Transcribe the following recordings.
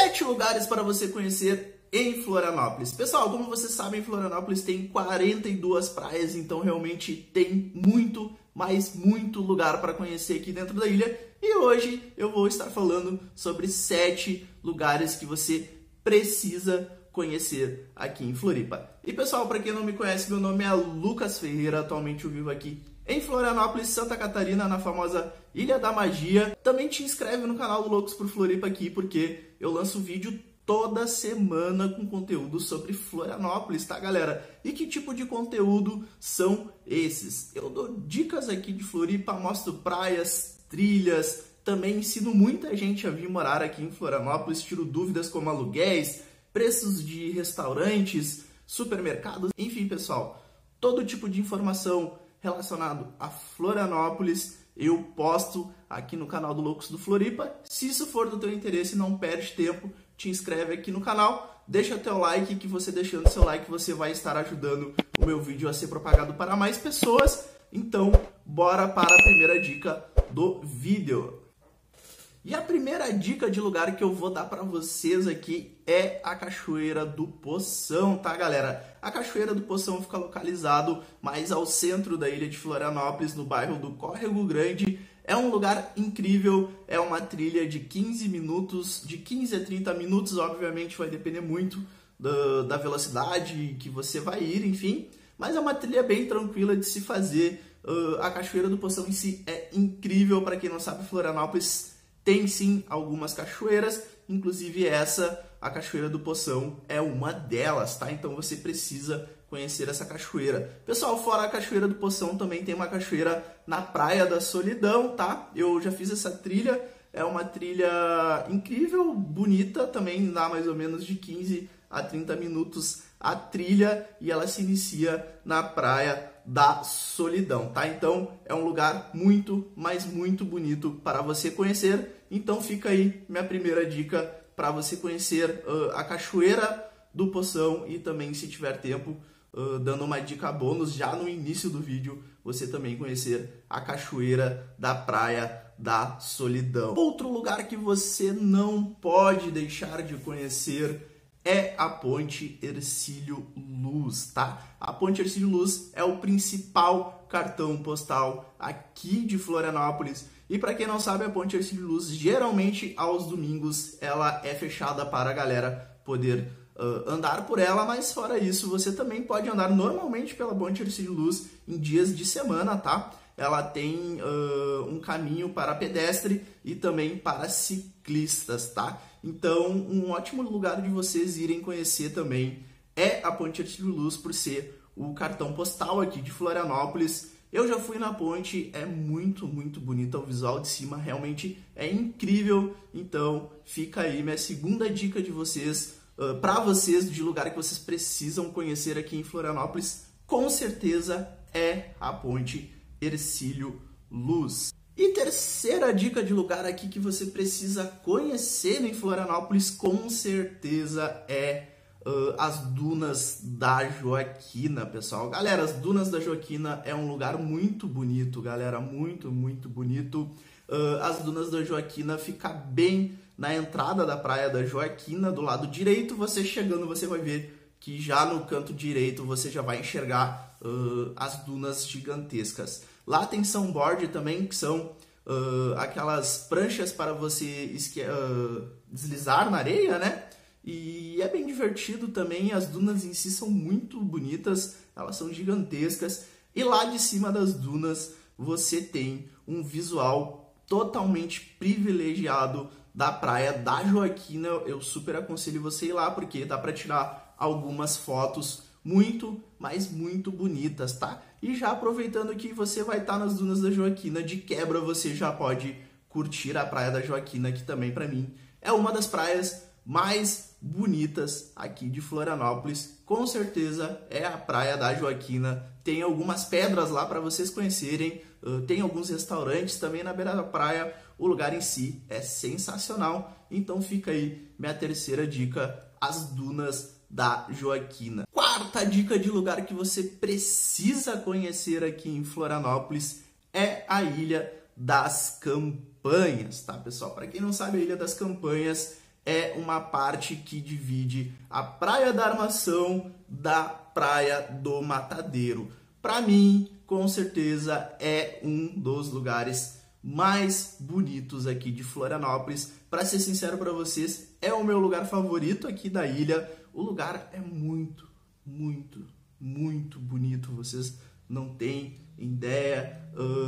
7 lugares para você conhecer em Florianópolis. Pessoal, como vocês sabem, Florianópolis tem 42 praias, então realmente tem muito, mas muito lugar para conhecer aqui dentro da ilha. E hoje eu vou estar falando sobre 7 lugares que você precisa conhecer aqui em Floripa. E pessoal, para quem não me conhece, meu nome é Lucas Ferreira, atualmente eu vivo aqui em Florianópolis, Santa Catarina, na famosa Ilha da Magia. Também te inscreve no canal do Loucos por Floripa aqui, porque eu lanço vídeo toda semana com conteúdo sobre Florianópolis, tá, galera? E que tipo de conteúdo são esses? Eu dou dicas aqui de Floripa, mostro praias, trilhas, também ensino muita gente a vir morar aqui em Florianópolis, tiro dúvidas como aluguéis, preços de restaurantes, supermercados, enfim, pessoal, todo tipo de informação relacionado a Florianópolis eu posto aqui no canal do Loucos do Floripa. Se isso for do teu interesse, não perde tempo, te inscreve aqui no canal, deixa teu like, que você deixando seu like você vai estar ajudando o meu vídeo a ser propagado para mais pessoas. Então, bora para a primeira dica do vídeo. E a primeira dica de lugar que eu vou dar para vocês aqui é a Cachoeira do Poção, tá, galera? A Cachoeira do Poção fica localizado mais ao centro da ilha de Florianópolis, no bairro do Córrego Grande. É um lugar incrível, é uma trilha de 15 minutos, de 15 a 30 minutos, obviamente vai depender muito da velocidade que você vai ir, enfim. Mas é uma trilha bem tranquila de se fazer. A Cachoeira do Poção em si é incrível. Para quem não sabe, Florianópolis tem sim algumas cachoeiras, inclusive essa, a Cachoeira do Poção, é uma delas, tá? Então você precisa conhecer essa cachoeira. Pessoal, fora a Cachoeira do Poção, também tem uma cachoeira na Praia da Solidão, tá? Eu já fiz essa trilha, é uma trilha incrível, bonita, também dá mais ou menos de 15 a 30 minutos a trilha e ela se inicia na Praia da Solidão, tá? Então é um lugar muito, mas muito bonito para você conhecer. Então fica aí minha primeira dica para você conhecer a Cachoeira do Poção e também, se tiver tempo, dando uma dica bônus já no início do vídeo, você também conhecer a Cachoeira da Praia da Solidão. Outro lugar que você não pode deixar de conhecer é a Ponte Hercílio Luz, tá? A Ponte Hercílio Luz é o principal cartão postal aqui de Florianópolis. E para quem não sabe, a Ponte Hercílio Luz, geralmente aos domingos, ela é fechada para a galera poder andar por ela, mas fora isso, você também pode andar normalmente pela Ponte Hercílio Luz em dias de semana, tá? Ela tem um caminho para pedestre e também para ciclistas, tá? Então, um ótimo lugar de vocês irem conhecer também é a Ponte Hercílio Luz, por ser o cartão postal aqui de Florianópolis. Eu já fui na ponte, é muito, muito bonita, o visual de cima realmente é incrível. Então, fica aí minha segunda dica de vocês, para vocês, de lugar que vocês precisam conhecer aqui em Florianópolis, com certeza é a Ponte Hercílio Luz. E terceira dica de lugar aqui que você precisa conhecer em Florianópolis, com certeza é as Dunas da Joaquina, pessoal. Galera, as Dunas da Joaquina é um lugar muito bonito, galera, muito, muito bonito. As Dunas da Joaquina fica bem na entrada da Praia da Joaquina, do lado direito. Você chegando, você vai ver que já no canto direito você já vai enxergar as dunas gigantescas. Lá tem sandboard também, que são aquelas pranchas para você deslizar na areia, né? E é bem divertido também, as dunas em si são muito bonitas, elas são gigantescas. E lá de cima das dunas você tem um visual totalmente privilegiado da Praia da Joaquina. Eu super aconselho você ir lá, porque dá para tirar algumas fotos muito, mas muito bonitas, tá? E já aproveitando que você vai estar nas Dunas da Joaquina, de quebra você já pode curtir a Praia da Joaquina, que também para mim é uma das praias mais bonitas aqui de Florianópolis. Com certeza é a Praia da Joaquina. Tem algumas pedras lá para vocês conhecerem, tem alguns restaurantes também na beira da praia. O lugar em si é sensacional. Então fica aí minha terceira dica, as Dunas da Joaquina. Quarta dica de lugar que você precisa conhecer aqui em Florianópolis é a Ilha das Campanhas, tá, pessoal? Para quem não sabe, a Ilha das Campanhas é uma parte que divide a Praia da Armação da Praia do Matadeiro. Para mim, com certeza, é um dos lugares mais bonitos aqui de Florianópolis. Para ser sincero para vocês, é o meu lugar favorito aqui da ilha. O lugar é muito, muito, muito bonito. Vocês não têm ideia.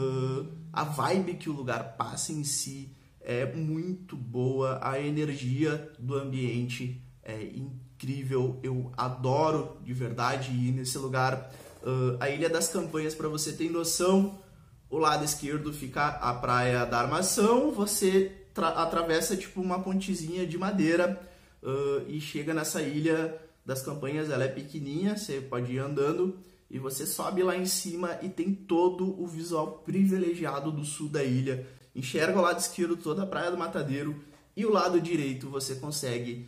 A vibe que o lugar passa em si é muito boa. A energia do ambiente é incrível. Eu adoro de verdade ir nesse lugar. A Ilha das Campanhas, para você ter noção, o lado esquerdo fica a Praia da Armação. Você atravessa tipo uma pontezinha de madeira e chega nessa Ilha das Campanhas. Ela é pequenininha, você pode ir andando e você sobe lá em cima e tem todo o visual privilegiado do sul da ilha. Enxerga o lado esquerdo toda a Praia do Matadeiro e o lado direito você consegue...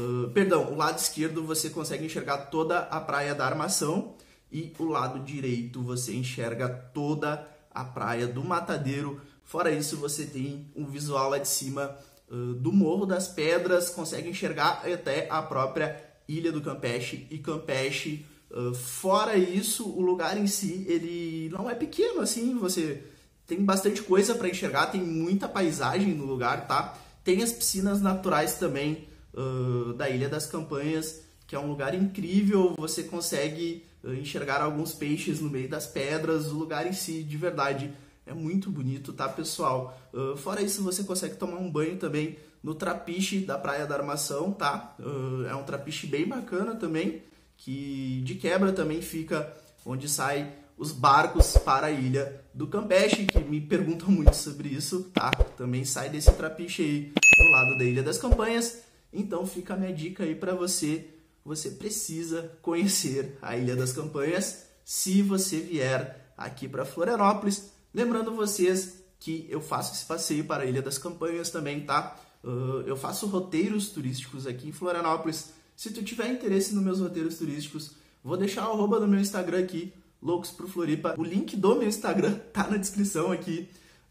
o lado esquerdo você consegue enxergar toda a Praia da Armação e o lado direito você enxerga toda a Praia do Matadeiro. Fora isso, você tem um visual lá de cima do Morro das Pedras, consegue enxergar até a própria Ilha do Campeche e Campeche. Fora isso, o lugar em si, ele não é pequeno assim, você tem bastante coisa para enxergar, tem muita paisagem no lugar, tá? Tem as piscinas naturais também da Ilha das Campanhas, que é um lugar incrível, você consegue enxergar alguns peixes no meio das pedras. O lugar em si, de verdade, é muito bonito, tá, pessoal? Fora isso, você consegue tomar um banho também no trapiche da Praia da Armação, tá? É um trapiche bem bacana também, que de quebra também fica onde saem os barcos para a Ilha do Campeche, que me perguntam muito sobre isso, tá? Também sai desse trapiche aí do lado da Ilha das Campanhas. Então fica a minha dica aí para você. Você precisa conhecer a Ilha das Campanhas se você vier aqui para Florianópolis. Lembrando vocês que eu faço esse passeio para a Ilha das Campanhas também, tá? Eu faço roteiros turísticos aqui em Florianópolis. Se tu tiver interesse nos meus roteiros turísticos, vou deixar o arroba do meu Instagram aqui, Loucos pro Floripa. O link do meu Instagram tá na descrição aqui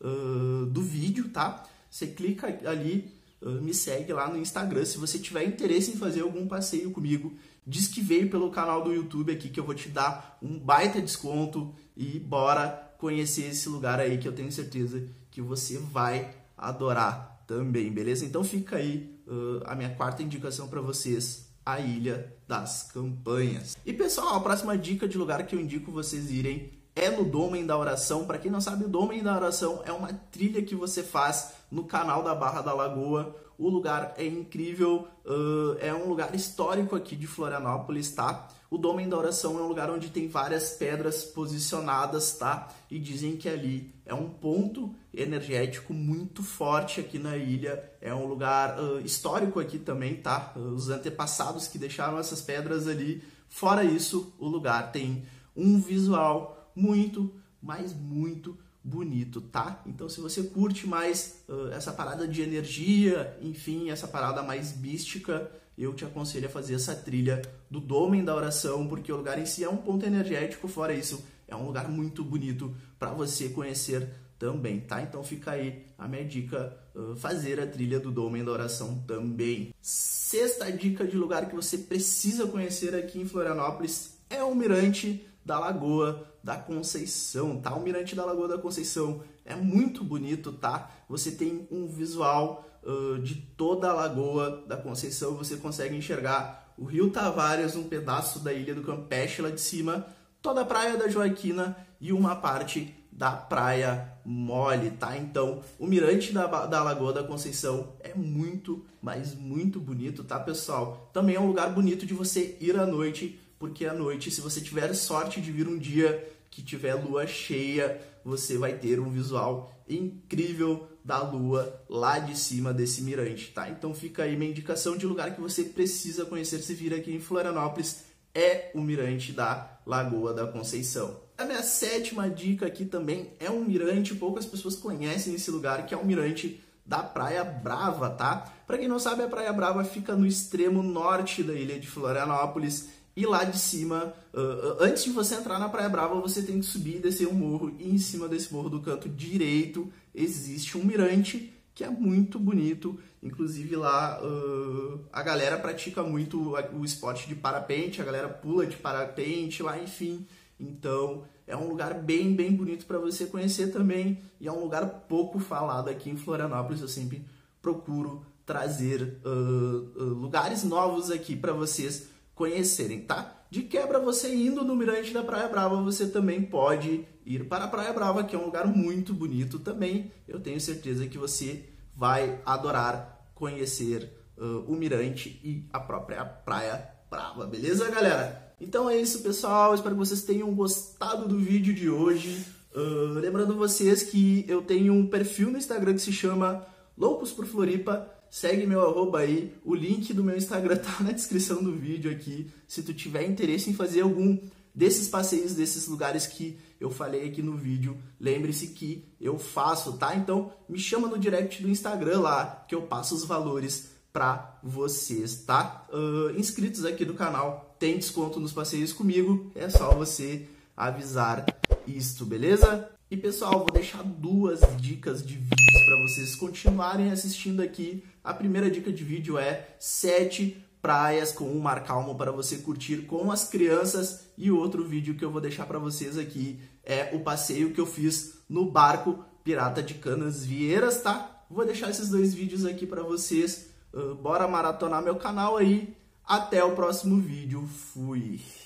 do vídeo, tá? Você clica ali, me segue lá no Instagram. Se você tiver interesse em fazer algum passeio comigo, diz que veio pelo canal do YouTube aqui, que eu vou te dar um baita desconto e bora conhecer esse lugar aí, que eu tenho certeza que você vai adorar também, beleza? Então fica aí a minha quarta indicação para vocês, a Ilha das Campanhas. E pessoal, a próxima dica de lugar que eu indico vocês irem é no Dômen da Oração. Para quem não sabe, o Dômen da Oração é uma trilha que você faz no canal da Barra da Lagoa. O lugar é incrível, é um lugar histórico aqui de Florianópolis, tá? O Dômen da Oração é um lugar onde tem várias pedras posicionadas, tá? E dizem que ali é um ponto energético muito forte aqui na ilha. É um lugar histórico aqui também, tá? Os antepassados que deixaram essas pedras ali. Fora isso, o lugar tem um visual muito, mas muito bonito, tá? Então, se você curte mais essa parada de energia, enfim, essa parada mais mística, eu te aconselho a fazer essa trilha do Dômen da Oração, porque o lugar em si é um ponto energético. Fora isso, é um lugar muito bonito para você conhecer também, tá? Então fica aí a minha dica, fazer a trilha do Dômen da Oração também. Sexta dica de lugar que você precisa conhecer aqui em Florianópolis é o Mirante da Lagoa da Conceição, tá? O Mirante da Lagoa da Conceição é muito bonito, tá? Você tem um visual de toda a Lagoa da Conceição, você consegue enxergar o Rio Tavares, um pedaço da Ilha do Campeche lá de cima, toda a Praia da Joaquina e uma parte da Praia Mole, tá? Então, o Mirante da Lagoa da Conceição é muito, mas muito bonito, tá, pessoal? Também é um lugar bonito de você ir à noite, porque à noite, se você tiver sorte de vir um dia que tiver lua cheia, você vai ter um visual incrível da lua lá de cima desse mirante, tá? Então fica aí minha indicação de lugar que você precisa conhecer se vir aqui em Florianópolis, é o Mirante da Lagoa da Conceição. A minha sétima dica aqui também é um mirante, poucas pessoas conhecem esse lugar, que é o Mirante da Praia Brava, tá? Para quem não sabe, a Praia Brava fica no extremo norte da ilha de Florianópolis. E lá de cima, antes de você entrar na Praia Brava, você tem que subir e descer um morro. E em cima desse morro do canto direito existe um mirante que é muito bonito. Inclusive lá a galera pratica muito o esporte de parapente, a galera pula de parapente lá, enfim. Então é um lugar bem bonito para você conhecer também, e é um lugar pouco falado aqui em Florianópolis. Eu sempre procuro trazer lugares novos aqui para vocês conhecerem, tá? De quebra, você indo no Mirante da Praia Brava, você também pode ir para a Praia Brava, que é um lugar muito bonito também. Eu tenho certeza que você vai adorar conhecer o Mirante e a própria Praia Brava, beleza, galera? Então é isso, pessoal. Espero que vocês tenham gostado do vídeo de hoje. Lembrando vocês que eu tenho um perfil no Instagram que se chama Loucos por Floripa. Segue meu @ aí, o link do meu Instagram tá na descrição do vídeo aqui. Se tu tiver interesse em fazer algum desses passeios, desses lugares que eu falei aqui no vídeo, lembre-se que eu faço, tá? Então me chama no direct do Instagram lá, que eu passo os valores pra vocês, tá? Inscritos aqui do canal, tem desconto nos passeios comigo, é só você avisar isto, beleza? E pessoal, vou deixar 2 dicas de vídeos para vocês continuarem assistindo aqui. A primeira dica de vídeo é 7 praias com um mar calmo para você curtir com as crianças. E outro vídeo que eu vou deixar para vocês aqui é o passeio que eu fiz no barco Pirata de Canasvieiras, tá? Vou deixar esses 2 vídeos aqui para vocês. Bora maratonar meu canal aí. Até o próximo vídeo. Fui!